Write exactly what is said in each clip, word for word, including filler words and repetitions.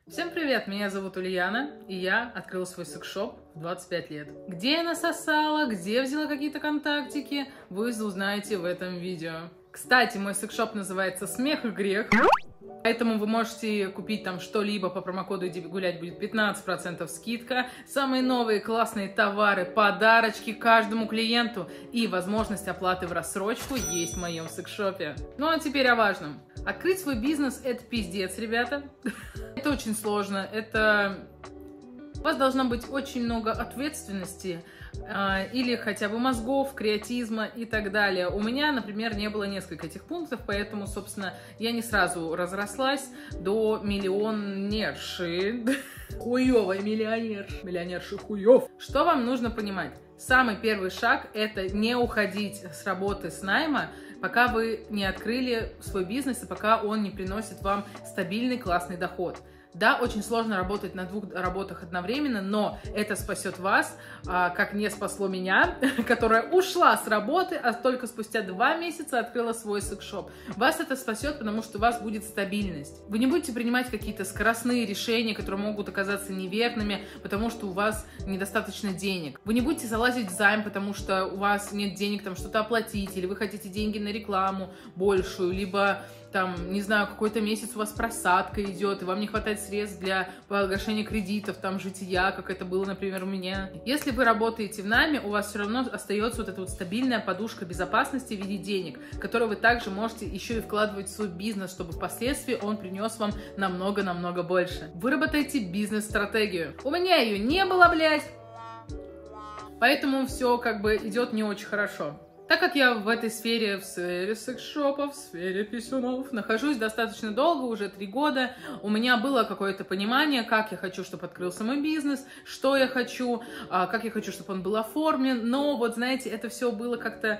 Всем привет, меня зовут Ульяна, и я открыла свой секс-шоп в двадцать пять лет. Где я насосала, где взяла какие-то контактики, вы узнаете в этом видео. Кстати, мой секс-шоп называется «Смех и грех». Поэтому вы можете купить там что-либо по промокоду «Иди гулять», будет пятнадцать процентов скидка, самые новые классные товары, подарочки каждому клиенту и возможность оплаты в рассрочку есть в моем секс-шопе. Ну а теперь о важном. Открыть свой бизнес – это пиздец, ребята. Это очень сложно, это... У вас должно быть очень много ответственности, э, или хотя бы мозгов, креатизма и так далее. У меня, например, не было несколько этих пунктов, поэтому, собственно, я не сразу разрослась до миллионерши. Хуёвая миллионерша. Миллионерши хуёв. Что вам нужно понимать? Самый первый шаг – это не уходить с работы, с найма, пока вы не открыли свой бизнес и пока он не приносит вам стабильный классный доход. Да, очень сложно работать на двух работах одновременно, но это спасет вас, как не спасло меня, которая ушла с работы, а только спустя два месяца открыла свой секс-шоп. Вас это спасет, потому что у вас будет стабильность. Вы не будете принимать какие-то скоростные решения, которые могут оказаться неверными, потому что у вас недостаточно денег. Вы не будете залазить в займ, потому что у вас нет денег там что-то оплатить, или вы хотите деньги на рекламу большую, либо... там, не знаю, какой-то месяц у вас просадка идет, и вам не хватает средств для погашения кредитов, там, жития, как это было, например, у меня. Если вы работаете в найме, у вас все равно остается вот эта вот стабильная подушка безопасности в виде денег, которую вы также можете еще и вкладывать в свой бизнес, чтобы впоследствии он принес вам намного-намного больше. Выработайте бизнес-стратегию. У меня ее не было, блядь, поэтому все как бы идет не очень хорошо. Так как я в этой сфере, в сфере секс-шопов, в сфере писюнов, нахожусь достаточно долго, уже три года, у меня было какое-то понимание, как я хочу, чтобы открылся мой бизнес, что я хочу, как я хочу, чтобы он был оформлен, но вот, знаете, это все было как-то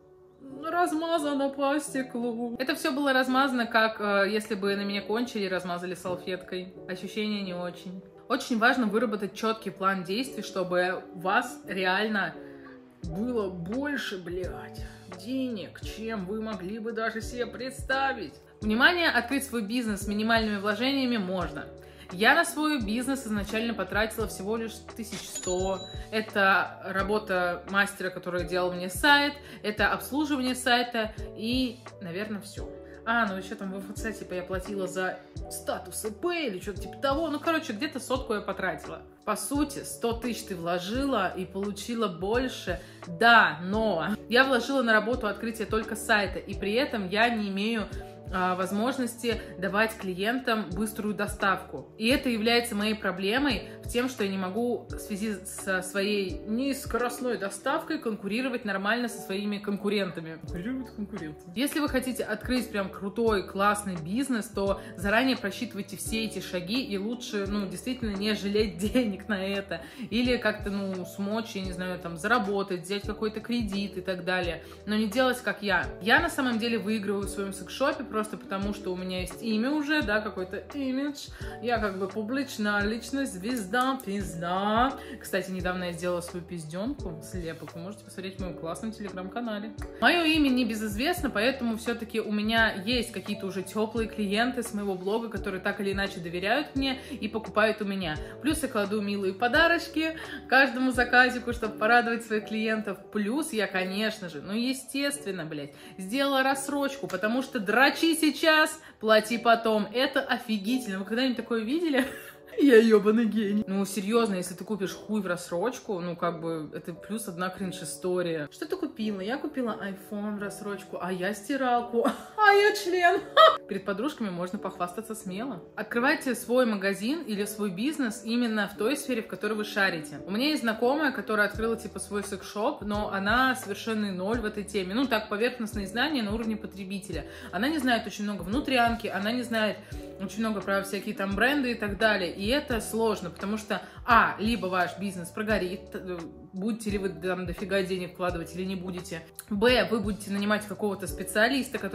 размазано по стеклу. Это все было размазано, как если бы на меня кончили и размазали салфеткой. Ощущение не очень. Очень важно выработать четкий план действий, чтобы у вас реально... было больше, блядь, денег, чем вы могли бы даже себе представить. Внимание, открыть свой бизнес с минимальными вложениями можно. Я на свой бизнес изначально потратила всего лишь тысячу сто. Это работа мастера, который делал мне сайт, это обслуживание сайта и, наверное, все. А, ну еще там в ВФЦ, типа, я платила за статус ИП или что-то типа того. Ну, короче, где-то сотку я потратила. По сути, сто тысяч ты вложила и получила больше. Да, но я вложила на работу открытие только сайта, и при этом я не имею а, возможности давать клиентам быструю доставку. И это является моей проблемой в тем, что я не могу в связи со своей нескоростной доставкой конкурировать нормально со своими конкурентами. Конкурировать конкуренты. Если вы хотите открыть прям крутой, классный бизнес, то заранее просчитывайте все эти шаги и лучше, ну, действительно не жалеть денег на это. Или как-то, ну, смочь, я не знаю, там, заработать, взять какой-то кредит и так далее. Но не делать, как я. Я на самом деле выигрываю в своем секс-шопе просто потому, что у меня есть имя уже, да, какой-то имидж. Я как бы публичная личность, звезда, пизда. Кстати, недавно я сделала свою пизденку, слепок. Вы можете посмотреть в моем классном телеграм-канале. Мое имя не безызвестно, поэтому все-таки у меня есть какие-то уже теплые клиенты с моего блога, которые так или иначе доверяют мне и покупают у меня. Плюс я кладу милые подарочки каждому заказику, чтобы порадовать своих клиентов. Плюс я, конечно же, ну естественно, блядь, сделала рассрочку, потому что дрочи сейчас, плати потом. Это офигительно. Вы когда-нибудь такое видели? Я ебаный гений. Ну, серьезно, если ты купишь хуй в рассрочку, ну, как бы, это плюс одна кринж-история. Что ты купила? Я купила айфон в рассрочку, а я стиралку, а я член. Перед подружками можно похвастаться смело. Открывайте свой магазин или свой бизнес именно в той сфере, в которой вы шарите. У меня есть знакомая, которая открыла, типа, свой секс-шоп, но она совершенный ноль в этой теме. Ну, так, поверхностные знания на уровне потребителя. Она не знает очень много внутрянки, она не знает очень много про всякие там бренды и так далее. И это сложно, потому что, а, либо ваш бизнес прогорит, будете ли вы там дофига денег вкладывать или не будете. Б, вы будете нанимать какого-то специалиста, который будет вас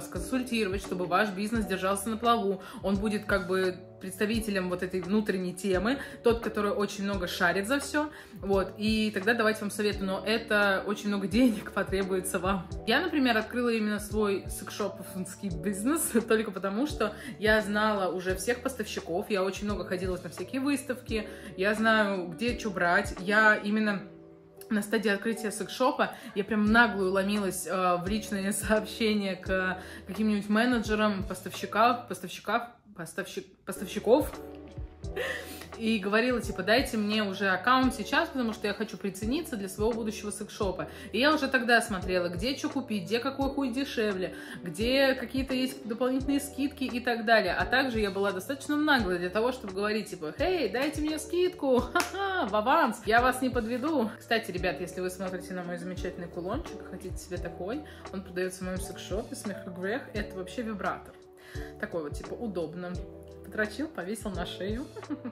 консультировать, чтобы ваш бизнес держался на плаву. Он будет как бы представителем вот этой внутренней темы, тот, который очень много шарит за все, вот, и тогда давайте вам советы, но это очень много денег потребуется вам. Я, например, открыла именно свой секс-шоповский бизнес только потому, что я знала уже всех поставщиков, я очень много ходила на всякие выставки, я знаю, где что брать, я именно... На стадии открытия секс-шопа я прям наглую ломилась э, в личные сообщения к каким-нибудь менеджерам, поставщиков, поставщиков, поставщик, поставщиков, и говорила, типа, дайте мне уже аккаунт сейчас, потому что я хочу прицениться для своего будущего секс-шопа. И я уже тогда смотрела, где что купить, где какой хуй дешевле, где какие-то есть дополнительные скидки и так далее. А также я была достаточно наглой для того, чтобы говорить, типа, «Хей, дайте мне скидку, ха-ха, в аванс, я вас не подведу». Кстати, ребят, если вы смотрите на мой замечательный кулончик, хотите себе такой, он продается в моем секс-шопе, смех и грех, это вообще вибратор. Такой вот, типа, удобно. Потрачил, повесил на шею.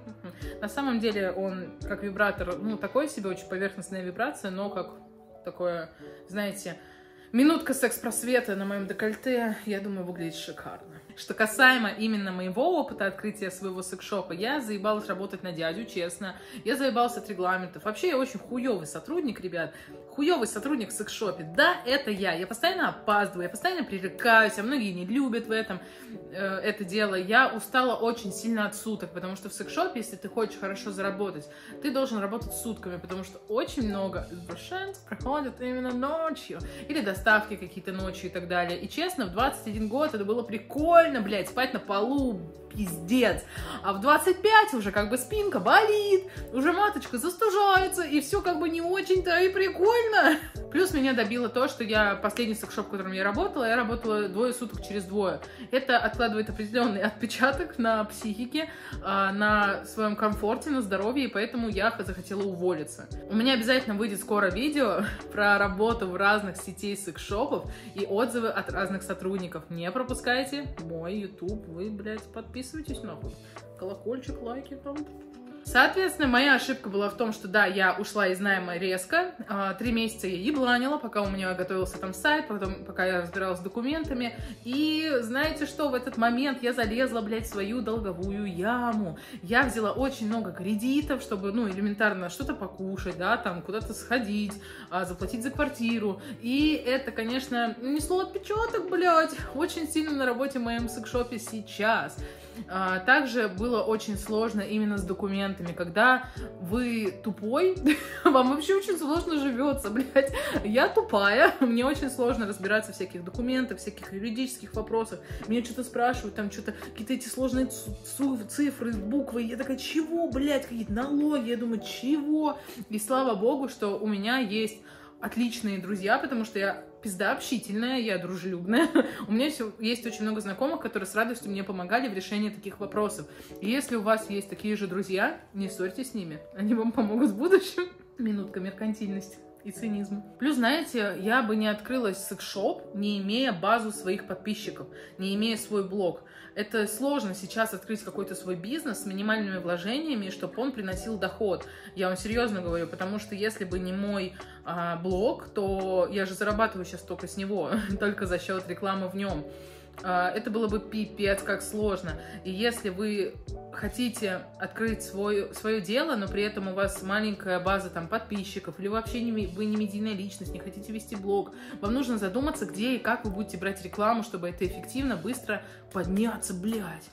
На самом деле он как вибратор, ну, такой себе, очень поверхностная вибрация, но как такое, знаете, минутка секс-просвета на моем декольте, я думаю, выглядит шикарно. Что касаемо именно моего опыта открытия своего секс-шопа, я заебалась работать на дядю, честно. Я заебалась от регламентов. Вообще, я очень хуёвый сотрудник, ребят. Хуёвый сотрудник в секс-шопе. Да, это я. Я постоянно опаздываю, я постоянно пререкаюсь, а многие не любят в этом э, это дело. Я устала очень сильно от суток, потому что в секс-шопе, если ты хочешь хорошо заработать, ты должен работать сутками, потому что очень много извращенцев проходят именно ночью. Или доставки какие-то ночью и так далее. И честно, в двадцать один год это было прикольно, блядь, спать на полу, пиздец. А в двадцать пять уже как бы спинка болит, уже маточка застужается, и все как бы не очень-то и прикольно. Плюс меня добило то, что я последний секс-шоп, в котором я работала, я работала двое суток через двое. Это откладывает определенный отпечаток на психике, на своем комфорте, на здоровье, и поэтому я захотела уволиться. У меня обязательно выйдет скоро видео про работу в разных сетей секс-шопов и отзывы от разных сотрудников. Не пропускайте мой YouTube, вы, блядь, подписывайтесь нахуй. Колокольчик, лайки там. Соответственно, моя ошибка была в том, что да, я ушла из найма резко, три месяца я ебланила, пока у меня готовился там сайт, потом, пока я разбиралась с документами, и знаете что, в этот момент я залезла, блядь, в свою долговую яму, я взяла очень много кредитов, чтобы, ну, элементарно что-то покушать, да, там, куда-то сходить, заплатить за квартиру, и это, конечно, несло отпечаток, блядь, очень сильно на работе в моем секс-шопе сейчас. Также было очень сложно именно с документами, когда вы тупой, вам вообще очень сложно живется, блядь. Я тупая, мне очень сложно разбираться в всяких документах, всяких юридических вопросах. Меня что-то спрашивают, там что-то, какие-то эти сложные цифры, буквы. Я такая, чего, блядь, какие-то налоги? Я думаю, чего? И слава богу, что у меня есть отличные друзья, потому что я пизда общительная, я дружелюбная. У меня есть очень много знакомых, которые с радостью мне помогали в решении таких вопросов. И если у вас есть такие же друзья, не ссорьтесь с ними, они вам помогут в будущем. Минутка меркантильности и цинизм. Плюс, знаете, я бы не открыла секс-шоп, не имея базу своих подписчиков, не имея свой блог. Это сложно сейчас открыть какой-то свой бизнес с минимальными вложениями, чтобы он приносил доход. Я вам серьезно говорю, потому что если бы не мой а, блог, то я же зарабатываю сейчас только с него, только за счет рекламы в нем. А, это было бы пипец как сложно. И если вы хотите открыть свой, свое дело, но при этом у вас маленькая база там подписчиков, или вообще не, вы не медийная личность, не хотите вести блог, вам нужно задуматься, где и как вы будете брать рекламу, чтобы это эффективно, быстро подняться, блядь.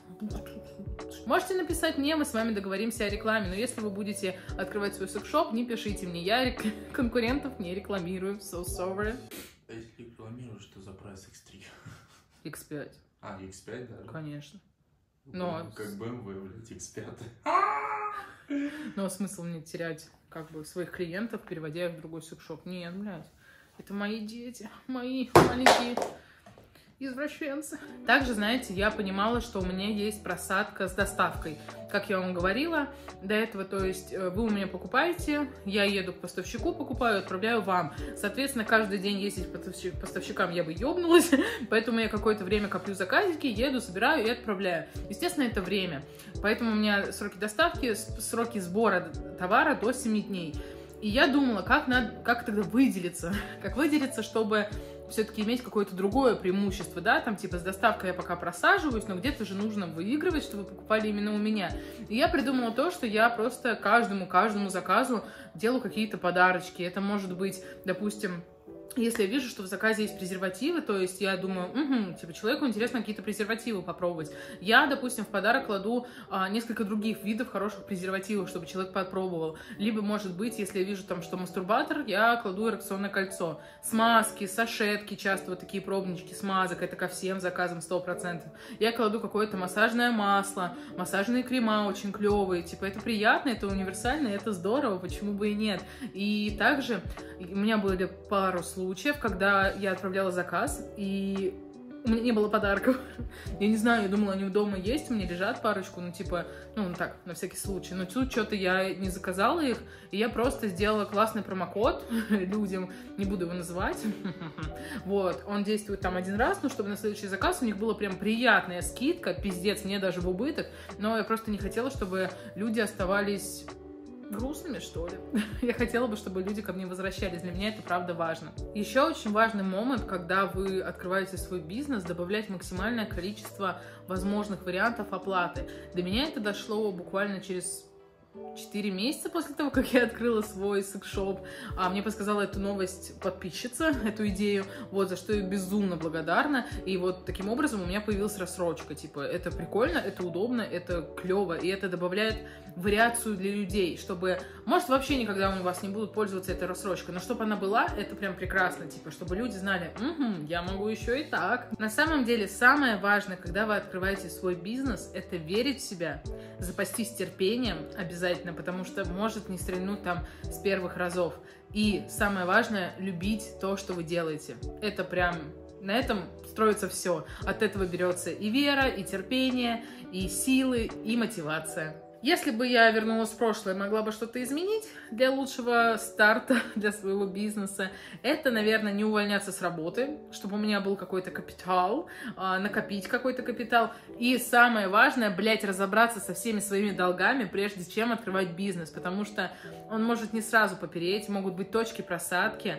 Можете написать мне, мы с вами договоримся о рекламе, но если вы будете открывать свой секс-шоп, не пишите мне, я рек... конкурентов не рекламирую, so sorry. А если рекламируешь, что за прайс икс три? икс пять. А, икс пять, да? Конечно. Но... Как бэ эм вэ, блядь, икс пять. Но смысл мне терять как бы своих клиентов, переводя их в другой секс-шоп? Нет, блядь. Это мои дети, мои маленькие извращенцы. Также, знаете, я понимала, что у меня есть просадка с доставкой. Как я вам говорила до этого, то есть вы у меня покупаете, я еду к поставщику, покупаю, отправляю вам. Соответственно, каждый день ездить к поставщикам я бы ёбнулась, поэтому я какое-то время коплю заказики, еду, собираю и отправляю. Естественно, это время. Поэтому у меня сроки доставки, сроки сбора товара до семи дней. И я думала, как, надо, как тогда выделиться, как выделиться, чтобы все-таки иметь какое-то другое преимущество, да, там типа с доставкой я пока просаживаюсь, но где-то же нужно выигрывать, чтобы вы покупали именно у меня. И я придумала то, что я просто каждому, каждому заказу делаю какие-то подарочки. Это может быть, допустим, если я вижу, что в заказе есть презервативы, то есть я думаю, угу, типа, человеку интересно какие-то презервативы попробовать. Я, допустим, в подарок кладу а, несколько других видов хороших презервативов, чтобы человек попробовал. Либо, может быть, если я вижу там, что мастурбатор, я кладу эрекционное кольцо. Смазки, сашетки, часто вот такие пробнички смазок, это ко всем заказам сто процентов. Я кладу какое-то массажное масло, массажные крема очень клевые. Типа, это приятно, это универсально, это здорово, почему бы и нет. И также у меня были пару случаев, случаев, когда я отправляла заказ, и у меня не было подарков. Я не знаю, я думала, они дома есть, у меня лежат парочку, ну, типа, ну, так, на всякий случай. Но тут что-то я не заказала их, и я просто сделала классный промокод людям, не буду его называть. Вот, он действует там один раз, но чтобы на следующий заказ у них была прям приятная скидка, пиздец, мне даже в убыток, но я просто не хотела, чтобы люди оставались грустными, что ли. Я хотела бы, чтобы люди ко мне возвращались. Для меня это правда важно. Еще очень важный момент, когда вы открываете свой бизнес, добавлять максимальное количество возможных вариантов оплаты. До меня это дошло буквально через четыре месяца после того, как я открыла свой секс-шоп. А мне подсказала эту новость подписчица, эту идею, вот, за что я безумно благодарна. И вот таким образом у меня появилась рассрочка. Типа, это прикольно, это удобно, это клево, и это добавляет вариацию для людей, чтобы, может, вообще никогда у вас не будут пользоваться этой рассрочкой, но чтобы она была, это прям прекрасно, типа, чтобы люди знали, угу, я могу еще и так. На самом деле, самое важное, когда вы открываете свой бизнес, это верить в себя, запастись терпением обязательно, потому что может не стрельнуть там с первых разов. И самое важное, любить то, что вы делаете. Это прям, на этом строится все. От этого берется и вера, и терпение, и силы, и мотивация. Если бы я вернулась в прошлое, могла бы что-то изменить для лучшего старта, для своего бизнеса, это, наверное, не увольняться с работы, чтобы у меня был какой-то капитал, накопить какой-то капитал. И самое важное, блядь, разобраться со всеми своими долгами, прежде чем открывать бизнес, потому что он может не сразу попереть, могут быть точки просадки.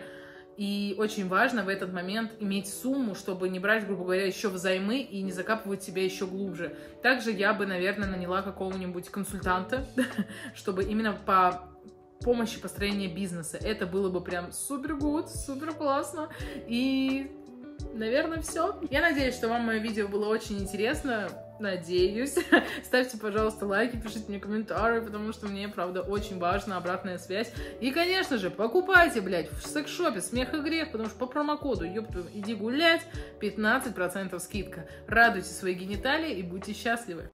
И очень важно в этот момент иметь сумму, чтобы не брать, грубо говоря, еще взаймы и не закапывать себя еще глубже. Также я бы, наверное, наняла какого-нибудь консультанта, чтобы именно по помощи построения бизнеса. Это было бы прям супер гуд, супер классно. И, наверное, все. Я надеюсь, что вам мое видео было очень интересно. Надеюсь. Ставьте, пожалуйста, лайки, пишите мне комментарии, потому что мне, правда, очень важна обратная связь. И, конечно же, покупайте, блядь, в секс-шопе «Смех и грех», потому что по промокоду ёпту, иди гулять, пятнадцать процентов скидка. Радуйте свои гениталии и будьте счастливы.